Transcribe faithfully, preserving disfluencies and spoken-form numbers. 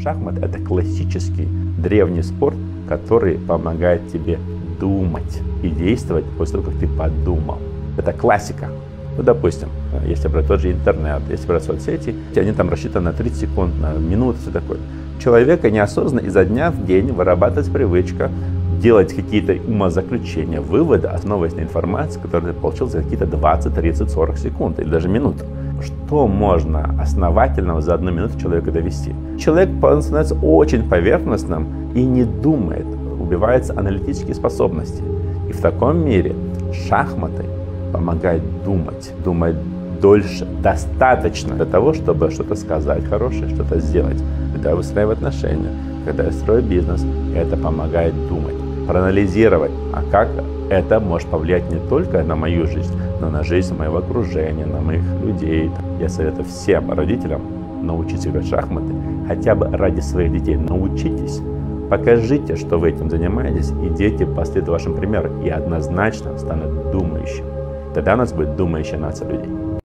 шахматы — это классический древний спорт, который помогает тебе думать и действовать после того, как ты подумал. Это классика. Ну, допустим, если брать тот же интернет, если брать соцсети, они там рассчитаны на тридцать секунд, на минуту, все такое. Человека неосознанно изо дня в день вырабатывается привычка делать какие-то умозаключения, выводы, основываясь на информации, которую ты получил за какие-то двадцать, тридцать, сорок секунд или даже минуту. Что можно основательного за одну минуту человека довести? Человек становится очень поверхностным и не думает, убиваются аналитические способности. И в таком мире шахматы помогают думать, думать дольше, достаточно для того, чтобы что-то сказать хорошее, что-то сделать. Когда я выстраиваю отношения, когда я строю бизнес, это помогает думать, проанализировать, а как это может повлиять не только на мою жизнь, но на жизнь моего окружения, на моих людей. Я советую всем родителям научиться играть в шахматы, хотя бы ради своих детей. Научитесь, покажите, что вы этим занимаетесь, и дети последуют вашему примеру и однозначно станут думающими. Тогда у нас будет думающая нация людей.